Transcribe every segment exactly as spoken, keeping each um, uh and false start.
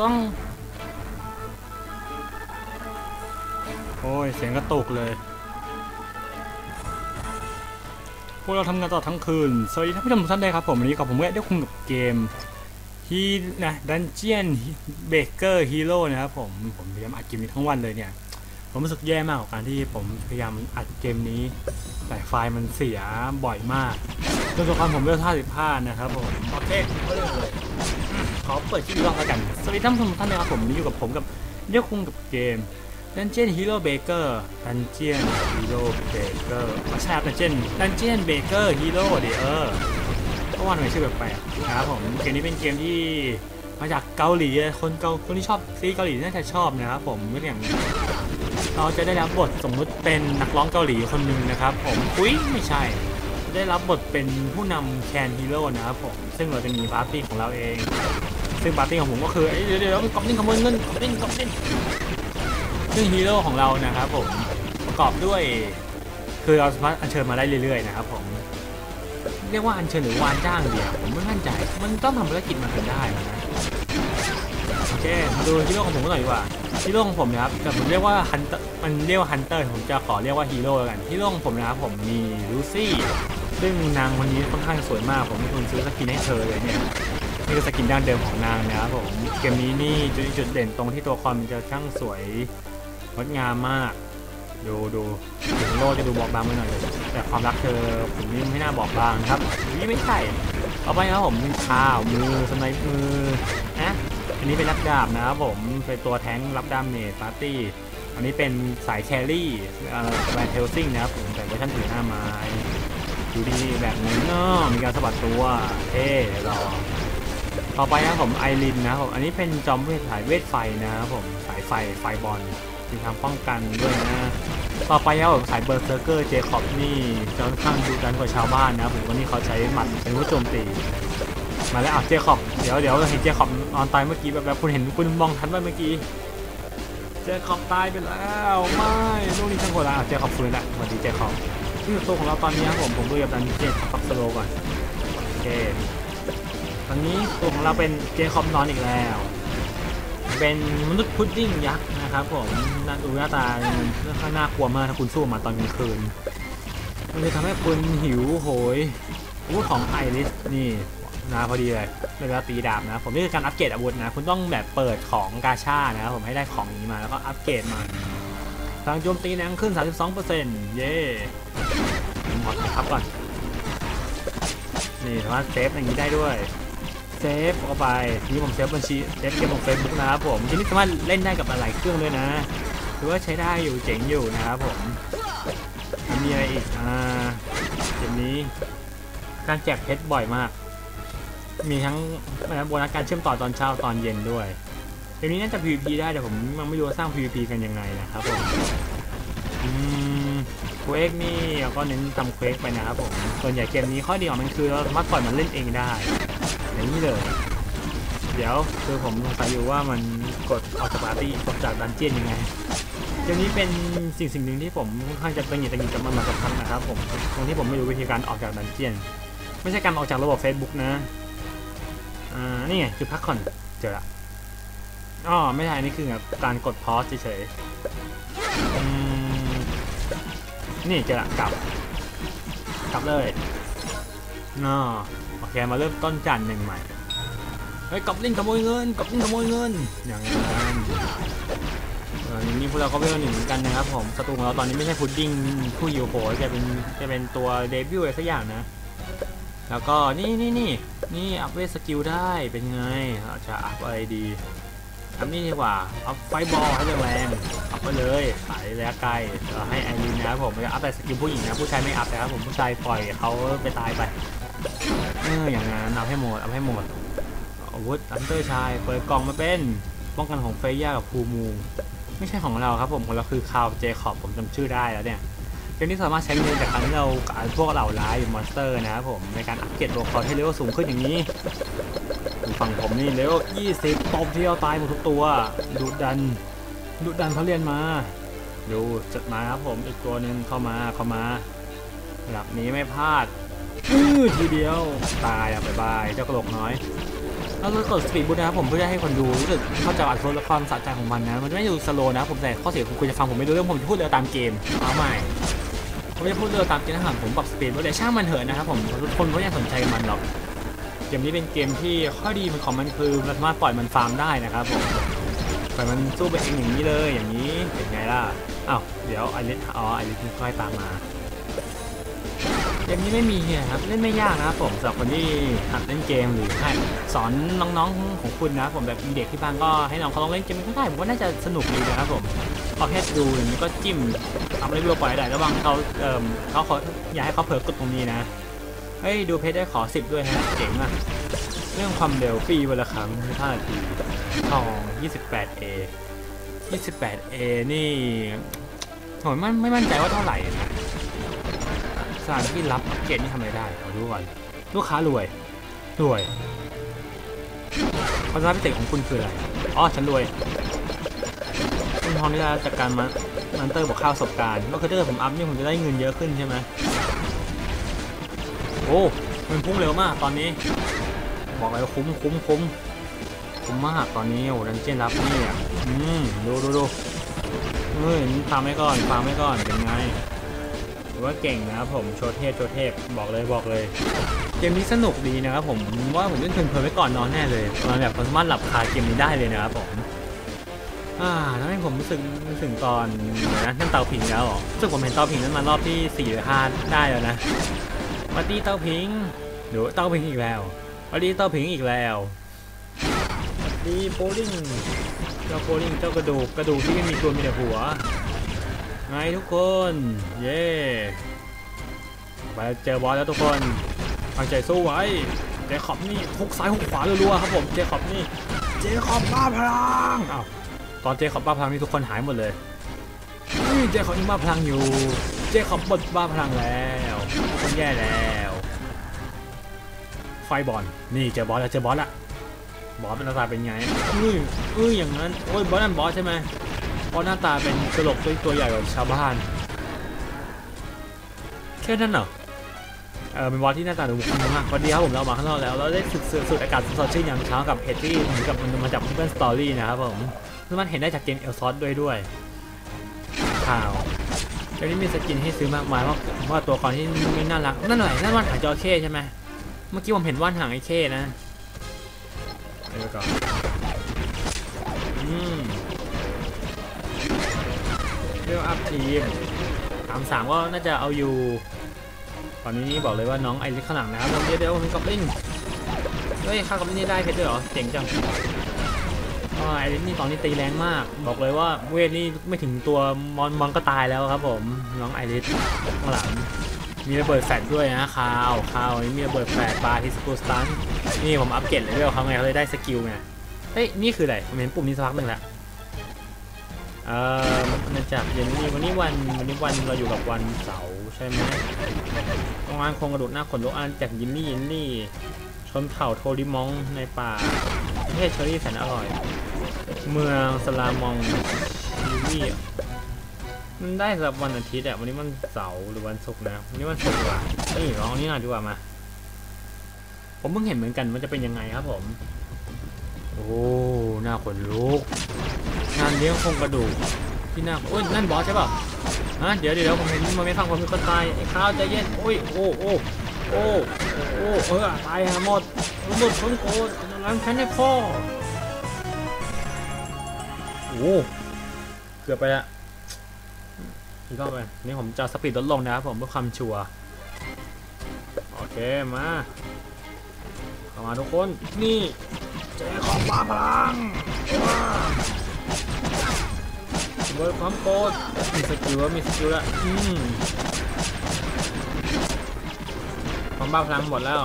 ต้องโอ้ยเสียงกระตุกเลยพวกเราทำงานต่อทั้งคืนสวัสดีท่านผู้ชมทุกท่านเลยครับผมวันนี้กับผมเวทได้คุยกับเกมฮีนะดันเจียนเบเกอร์ฮีโร่นะครับผมผมพยายามอัดเกมนี้ทั้งวันเลยเนี่ยผมรู้สึกแย่มากกับการที่ผมพยายามอัดเกมนี้แต่ไฟล์มันเสียบ่อยมากจนตัวความผมเวลห้าสิบห้านะครับผมโอเคก็เลยเลยขอเปิดชื่อลองกันสวัสดีท่านผู้ชมทุกท่านเลยครับผมนี่อยู่กับผมกับเรียกคุงกับเกมดันเจียนฮีโร่เบเกอร์ดันเจียนฮีโร่เบเกอร์ไม่ใช่ดันเจียนดันเจียนเบเกอร์ฮีโร่เดี๋ยวเออก็ว่าหน่อยชื่อแปลกๆนะครับผมเกมนี้เป็นเกมที่มาจากเกาหลีคนเกาคนที่ชอบซีเกาหลีน่าจะชอบนะครับผมเมื่ออย่างเราจะได้รับบทสมมุติเป็นนักร้องเกาหลีคนหนึ่งนะครับผมอุ้ยไม่ใช่ได้รับบทเป็นผู้นำแคนฮีโร่นะครับผมซึ่งเราจะมีปาร์ตี้ของเราเองซึ่งปาร์ตี้ของผมก็คือเดี๋ยวเดี๋ยวกอบลินขโมยเงินกอบลินกอบลินซึ่งฮีโร่ของเรานะครับผมประกอบด้วยคือเราสามารถอัญเชิญมาได้เรื่อยๆนะครับผมเรียกว่าอัญเชิญหรือวานจ้างเดียวผมไม่มั่นใจมันต้องทำภารกิจมาถึงได้นะโอเคมาดูฮีโร่ของผมหน่อยดีกว่าฮีโร่ของผมนะครับแต่ผมเรียกว่าฮันเตอร์มันเรียกว่าฮันเตอร์ผมจะขอเรียกว่าฮีโร่แล้วกันฮีโร่ของผมนะครับผมมีลูซี่ซึ่งนางคนนี้ค่อนข้างสวยมากผมเป็นคนซื้อสกินให้เธอเลยเนี่ยนี่คือสกินดั้งเดิมของนางนะครับผมเกมนี้นี่จุดจุดเด่นตรงที่ตัวคอนมันจะช่างสวยงดงามมากดูดูถึงโลจะดูบอกบางไปหน่อยแต่ความรักเธอผมนี่ไม่น่าบอกบางครับนี่ไม่ใช่ต่อไปครับผมมีข่าวมือสไนป์มือนะอันนี้เป็นรับดาบนะครับผมเป็นตัวแท้งรับดาเมจปาร์ตี้อันนี้เป็นสายแครี่แบนเทลซิ่งนะครับผมแต่เวอร์ชันถือหน้าไม้ดูดีแบบนี้เนาะมีการสะบัดตัวเท่รอต่อไปนะผมไอรินนะผมอันนี้เป็นจอมเวทสายเวทไฟนะครับผมสายไฟไฟบอลมีทางป้องกันด้วยนะต่อไปครับผมสายเบอร์เซอร์เกอร์เจคอบนี่จะค่อนข้างดูดันกว่าชาวบ้านนะผมวันนี้เขาใช้หมัดเป็นผู้โจมตีมาแล้วเอาเจคอบเดี๋ยวเดี๋ยวเห็นเจคอบนอนตายเมื่อกี้แบบแบบคุณเห็นคุณมองทันไหมเมื่อกี้เจคอบตายไปแล้วไม่ลูกนี้ทั้งหมดแล้วเจคอบฟื้นละสวัสดีเจคอบที่ตัวของเราตอนนี้ครับผมผมดูกับดันเจคอบสโลก่อนโอเคตอนนี้ตัวของเราเป็นเจคอบนอนอีกแล้วเป็นมนุษย์พุดดิ้งยักษ์นะครับผมดูหน้าตาค่อนข้างน่ากลัวมากถ้าคุณสู้มาตอนกลางคืนมันจะทำให้คุณหิวโหยอาวุธของไอริสนี่นะพอดีเลยเวลาตีดาบนะผมนี่คือการอัปเกรดอาวุธนะคุณต้องแบบเปิดของกาชานะครับผมให้ได้ของนี้มาแล้วก็อัปเกรดมาพลังโจมตีแรงขึ้น สามสิบสองเปอร์เซ็นต์ เย้หมดครับก่อนนี่สามารถเซฟอย่างนี้ได้ด้วยเซฟเข้าไปนี่ผมเซฟบัญชีเซฟเกมของเฟซบุ๊กนะครับผมทีนี้สามารถเล่นได้กับหลายเครื่องด้วยนะถือว่าใช้ได้อยู่เจ๋งอยู่นะครับผมมีอะไรอีกอ่าเกมนี้การแจกเพชรบ่อยมากมีทั้งโบนัสการเชื่อมต่อตอนเช้าตอนเย็นด้วยเกมนี้น่าจะ พี วี พี ได้แต่ผมยังไม่รู้ว่าสร้าง พี วี พี กันยังไงนะครับผมอืมเควกนี่ก็เน้นทำเควกไปนะครับผมส่วนใหญ่เกมนี้ข้อดีของมันคือเราสามารถปล่อยมันเล่นเองได้อย่างนี้เลยเดี๋ยวคือผมสงสัยอยู่ว่ามันกดออกจากปาร์ตี้กดจากดันเจี้ยนยังไงเกมนี้เป็นสิ่งสิ่งหนึ่งที่ผมค่อนข้างจะตังหงิดตังหงิดกับมันมาสักพักนะครับผมตรงที่ผมไม่รู้วิธีการออกจากดันเจี้ยนไม่ใช่การออกจากระบบ Facebook นะอ่านี่ไงคือพักก่อนเจอละอ๋อไม่ใช่นี่คือแบบการกดพอสเฉยๆอืมนี่เจอละกลับกลับเลยน่าโอเคมาเริ่มต้นจานหนึ่งใหม่เฮ้ยกอบลินขโมยเงินกอบลินขโมยเงินอย่างนั้นอย่างนี้พวกเราก็เวลหนึ่งเหมือนกันนะครับผมศัตรูของเราตอนนี้ไม่ใช่พุดดิ้งผู้หิวโหยจะเป็นจะเป็นตัวเดบิวต์อะไรสักอย่างนะแล้วก็นี่นี่นี่นี่อัพเวทสกิลได้เป็นไงเราจะอัพอะไรดีอัพนี่ดีกว่าอัพไฟบอลให้แรงอัพไปเลยสายระยะไกลเราให้ไอรินนะครับผมจะอัพแต่สกิลผู้หญิงนะผู้ชายไม่อัพนะครับผมผู้ชายปล่อยเขาไปตายไปเอออย่างนั้นเอาให้หมดเอาให้หมดอาวุธอันเตอร์ชายเปิดกล่องมาเป็นป้องกันของเฟย่ากับภูมูไม่ใช่ของเราครับผมของเราคือคาวเจคอบผมจำชื่อได้แล้วเนี่ยเกมนี้สามารถใช้เงินจากการที่เรากับพวกเหล่าร้ายมอนสเตอร์นะครับผมในการอัปเกรดตัวละครให้เลเวลสูงขึ้นอย่างนี้ฝั่งผมนี่เลเวลยี่สิบตบที่เราตายหมดทุกตัวดุดันดุดันเขาเรียนมาดูจัดมาครับผมอีกตัวหนึ่งเข้ามาเข้ามาระดับนี้ไม่พลาดอื้อทีเดียวตายอ่ะบายบายเจ้ากระโหลกน้อยแล้วก็กดสปีดบูทนะครับผมเพื่อให้คนดูรู้สึกเข้าใจอัตราความสะใจของมันนะมันไม่ดูสโลนะผมแต่ข้อเสียคุณจะฟังผมไม่รู้เรื่องผมจะพูดเร็วตามเกมเอาใหม่ผมจะพูดเร็วตามเกมนะครับผมปรับสปีดบูทแต่ช่างมันเถอะนะครับผมทุกคนก็ยังสนใจมันหรอกเกมนี้เป็นเกมที่ข้อดีมันของมันคือเราสามารถปล่อยมันฟาร์มได้นะครับผมปล่อยมันสู้ไปเองอย่างนี้เลยอย่างนี้เป็นไงล่ะอ้าวเดี๋ยวไอริสอ๋อไอริสค่อยตามมาเกมนี้ไม่มีครับเล่นไม่ยากนะครับผมสำหรับคนที่หัดเล่นเกมหรือให้สอนน้องๆของคุณนะผมแบบมีเด็กที่บ้านก็ให้น้องเขาลองเล่นเกมก็ได้ผมว่าน่าจะสนุกดีนะครับผมพอแค่ดูอย่างนี้ก็จิ้มทำอะไรไม่รู้ปล่อยได้ระวังเขาเอ่อเขาขออย่าให้เขาเผลอกดตรงนี้นะเฮ้ยดูเพจได้ขอสิบด้วยฮะเจ๋งอ่ะเรื่องความเร็วฟรีวันละครั้งห้านาทีทอง ยี่สิบแปดเอ ยี่สิบแปดเอ นี่ผมไม่ไม่มั่นใจว่าเท่าไหร่นะสถานที่รับเกตนี่ทำอะไรได้ขอดูก่อนลูกค้ารวยรวยความสามารถพิเศษของคุณคืออะไรอ๋อฉันรวยคุณทองนี่จะจากการมามันเตอร์บอกค่าประสบการณ์ก็คือถ้าเกิดผมอัพนี่ผมจะได้เงินเยอะขึ้นใช่ไหมโอ้มันพุ่งเร็วมากตอนนี้บอกเลยคุ้มคุ้มคุ้มคุ้มมากตอนนี้โอ้ดันเจี้ยนรับนี่อ่ะอืมดูดูดูเฮ้ยฟังไว้ก่อนฟังไว้ก่อนเป็นไงหรือว่าเก่งนะครับผมโชว์เทพโชว์เทพบอกเลยบอกเลยเกมนี้สนุกดีนะครับผมว่าผมเล่นเพลินๆไว้ก่อนนอนแน่เลยตอนแบบสามารถหลับคาเกมนี้ได้เลยนะครับผมอ่าทำให้ผมรู้สึกรู้สึกตอนนะนั่นเตาผิงแล้วหรอรู้สึกผมเห็นเตาผิงนั้นมารอบที่สี่หรือห้าได้แล้วนะปาร์ตี้เตาผิงเดี๋ยวเตาผิงอีกแล้วปาร์ตี้เตาผิงอีกแล้วดีโบลิ่งเจ้าโบลิ่งเจ้ากระดูกกระดูกที่ไม่มีตัวมีแต่หัวไงทุกคนเย้ไปเจอบอสแล้วทุกคนตั้งใจสู้ไว้เจคอบนี่ทุกซ้ายทุกขวารัวๆครับผมเจคอบนี่เจคอบบ้าพลังอ้าวตอนเจคอบบ้าพลังนี่ทุกคนหายหมดเลยนี่เจคอบยังบ้าพลังอยู่เจคอบบดบ้าพลังแล้วคนแย่แล้วไฟบอลนี่เจอบอสแล้วเจอบอสละบอสเป็นหน้าตาเป็นไงอื้ออื้ออย่างนั้นโอ้ยบอสนั่นบอสใช่ไหมบอสหน้าตาเป็นกระโหลกตัวใหญ่กว่าชาวบ้านแค่นั้นเหรอเออเป็นบอสที่หน้าตาดูบุคคลมากพอดีครับผมเรามาข้างนอกแล้วเราได้สุดสุดอากาศสดชื่นยามเช้ากับเพจที่เหมือนกับมันมาจากเพื่อนสตอรี่นะครับผมซึ่งมันเห็นได้จากเกมเอลซอสด้วยด้วยข่าวเกมนี้มีสกินให้ซื้อมากมายเพราะว่าตัวละครที่ไม่น่ารักนั่นหน่อยนั่นว่านหางจระเข้ใช่ไหมเมื่อกี้ผมเห็นว่านหางไอ้เข้นะไปก่อนอืมเรียกอัพทีมสามสามก็น่าจะเอาอยู่ตอนนี้บอกเลยว่าน้องไอริสข้างหลังนะครับเดี๋ยวเดี๋ยวมีกอบลิงเฮ้ยข้ากอบลิงนี่ได้เพชรด้วยเหรอเจ๋งจังไอริสนี่ตอนนี้ตีแรงมากบอกเลยว่าเวทนี่ไม่ถึงตัวมอนมอนก็ตายแล้วครับผมน้องไอริสข้างหลังมีระเบิดแฟลชด้วยนะคาวคาวนี่มีระเบิดแฟลชบาร์ที่สกูสตันนี่ผมอัปเกรดเลยด้วยเขาไงเขาเลยได้สกิลไงเฮ้ยนี่คืออะไรผมเห็นปุ่มนี้สักพักหนึ่งแล้วเอ่อมันจากเย็นนี้วันนี้วันวันนี้วันเราอยู่กับวันเสาร์ใช่ไหมโรงงานโครงกระดูกหน้าขนลุกอันจากยินนี่ยินนี่ชนเผ่าโทริมองในป่าประเทศเชอรี่แสนอร่อยเมืองสลามองยูวี่มันได้สำหรับวันอาทิตย์อะวันนี้มันเสาร์หรือวันศุกร์นะวันนี้วันศุกร์ดีกว่าเอ้ยลองนี้หน่อยดีกว่ามาผมเพิ่งเห็นเหมือนกันมันจะเป็นยังไงครับผมโอ้หน้าขนลุกงานเลี้ยงโครงกระดูกที่หน้าโอ้ยนั่นบอสใช่ป่ะฮะเดี๋ยวเดี๋ยวผมเห็นมันไม่ฟังผมคือคนตายไอ้ข้าวใจเย็นโอ้ยโอ้โอ้โอ้โอ้เออตายฮะหมดหมดคนโกรธล้างแค้นให้พ่อโอ้เกือบไปละอีกรอบไปนี่ผมจะสปีดลดลงนะครับผมเพื่อความชัวร์โอเคมาเข้ามาทุกคนนี่เจ๊ของบ้าพลังเบิร์ดความโกรธมีสกิลแล้วมีสกิลแล้วอืมความบ้าพลังหมดแล้ว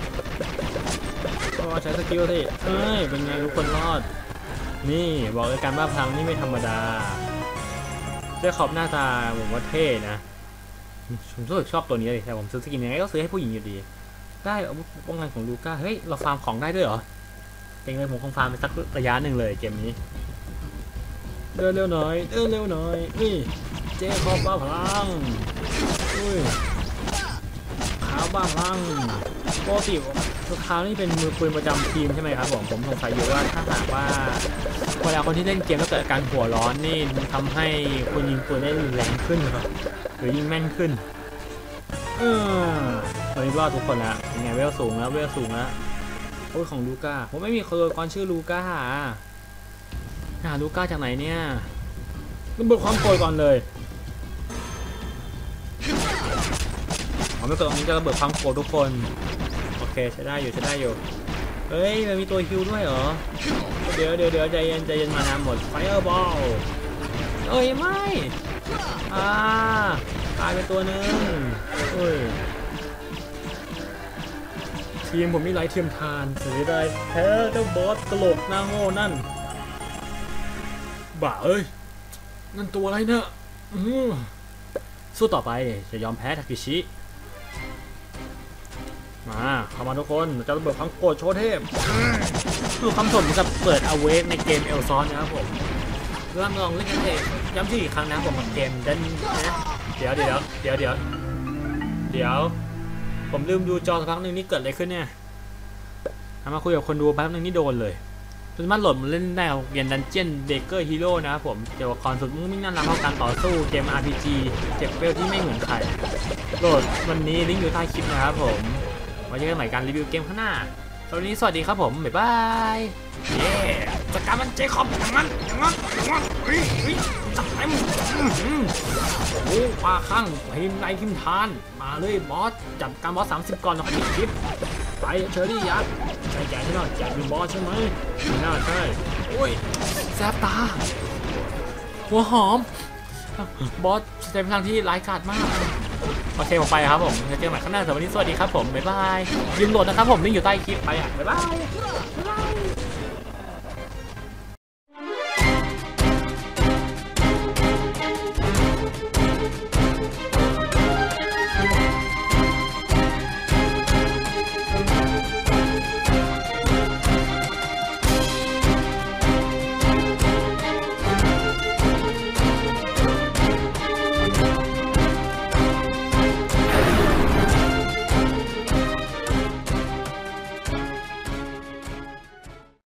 ก็ใช้สกิลสิเอ้ยเป็นไงทุกคนรอดนี่บอกเลยการบ้าพลังนี่ไม่ธรรมดาเจ้าขอบหน้าตาผมว่าเท่นะผมรู้สึกชอบตัวนี้เลยแต่ผมซื้อสกินยังไงก็ซื้อให้ผู้หญิงอยู่ดีได้อาวุธป้องกันของลูก้าเฮ้ยเราฟาร์มของได้ด้วยเหรอเก่งเลยผมคงฟาร์มไปสักระยะหนึ่งเลยเกมนี้เดินเร็วหน่อยเดินเร็วหน่อยนี่เจ๊ขอบบ้าพลังอุ้ยขาวบ้าพลังปกติลูกค้านี่เป็นมือปืนประจำทีมใช่ไหมครับผมผมสงสัยอยู่ว่าถ้าหากว่าเวลาคนที่เล่นเกมแล้วเกิดอาการหัวร้อนนี่มันทำให้คุณยิงปืนได้แรงขึ้นครับหรือยิงแม่นขึ้นเออตอนนี้รอดทุกคนแล้วเป็นไงเวลสูงแล้วเวลสูงแล้วโอ้ยของลูก้าผมไม่มีเคยก่อนชื่อลูก้าหาลูก้าจากไหนเนี่ยระเบิดความโกรธก่อนเลยผมไม่เกิดตรงนี้จะระเบิดความโกรธทุกคนโอเคใช้ได้อยู่ใช้ได้อยู่เฮ้ยมันมีตัวฮิวด้วยเหรอเดี๋ยวเดี๋ยวเดี๋ยวใจเย็นใจเย็นมานาหมดไฟเออร์บอลเอ้ยไม่อ่าตายไปตัวหนึ่งเฮ้ยทีมผมมีหลายทีมทานเสียดายแพ้เจ้าบอสตลกหน้าโง่นั่นบ้าเอ้ยนั่นตัวอะไรเนี่ยสู้ต่อไปจะยอมแพ้ทากิชิมาเข้ามาทุกคนจะระเบิดความโกรธโชว์เทพคือคำสนจะเปิดเอาเวกในเกมเอลซอนนะครับผมเริ่มลองเล่นกันเถอะย้ำชื่ออีกครั้งนะผมกับเกมดันนะเดี๋ยวเดี๋ยวเดี๋ยวเดี๋ยวเดี๋ยวผมลืมดูจอสักพักหนึ่งนี่เกิดอะไรขึ้นเนี่ยมาคุยกับคนดูแป๊บนึงนี่โดนเลยสามารถโหลดมาเล่นได้เกมดันเจียนเบเกอร์ฮีโร่นะครับผมเกี่ยวกับคอนฝึกมุ่งมิ่งนั่นรำการต่อสู้เกม อาร์ พี จี เจ็บเวลที่ไม่เหมือนใครโหลดวันนี้ลิงก์อยู่ใต้คลิปนะครับผมไว้เจอกันใหม่การรีวิวเกมข้างหน้าตอนนี้สวัสดีครับผมบ๊ายบายเย้จัดการมันเจคอบอย่างนั้นอย่างนั้นอย่างนั้นเฮ้ยเฮ้ยจัดเต็มโอ้ปลาข้างทีมในทีมทานมาเลยบอสจับการบอสสามสิบก่อนนะครับปิดคลิปไปเชอรี่ยักษ์ใช่ใหญ่ใช่ไหมใหญ่เป็นบอสใช่ไหมไม่น่าใช่โอ้ยแสบตาหัวหอมบอสแสดงพลังที่ร้ายกาจมากโอเคผมไปครับผมจะเจอกันใหม่ข้างหน้าสำหรับวันนี้สวัสดีครับผมบ๊ายบายยืมโหลดนะครับผมลิงก์อยู่ใต้คลิปไปอ่ะบ๊ายบายบ๊ายบาย